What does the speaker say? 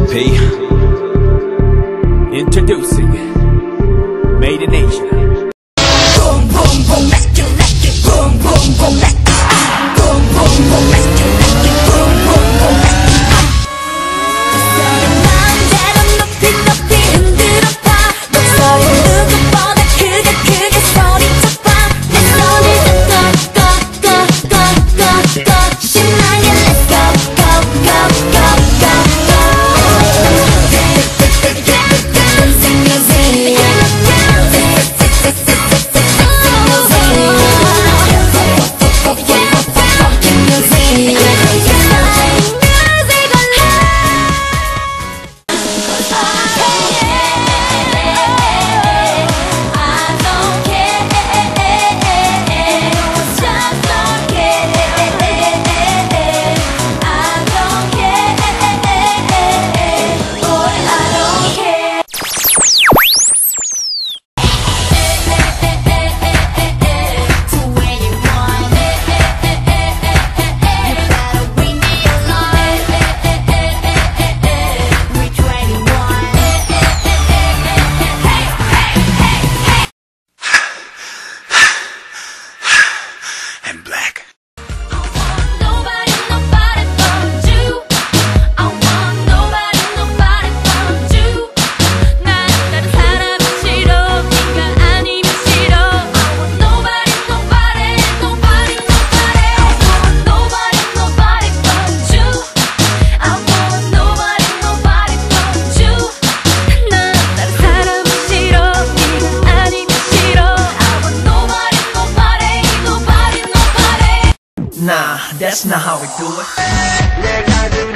P. Introducing Made in Asia. Boom, boom, boom, let's get it. Boom, boom, boom, let's get it. Boom, boom, boom, let's get it. Boom, boom, boom, let's get it. 마음대로 높이 높이 흔들어봐. 목소리 누구보다 크게 크게 소리쳐봐. 내 손을 꺾어 신나게 let's go go go go go go. Nah, that's not how we do it.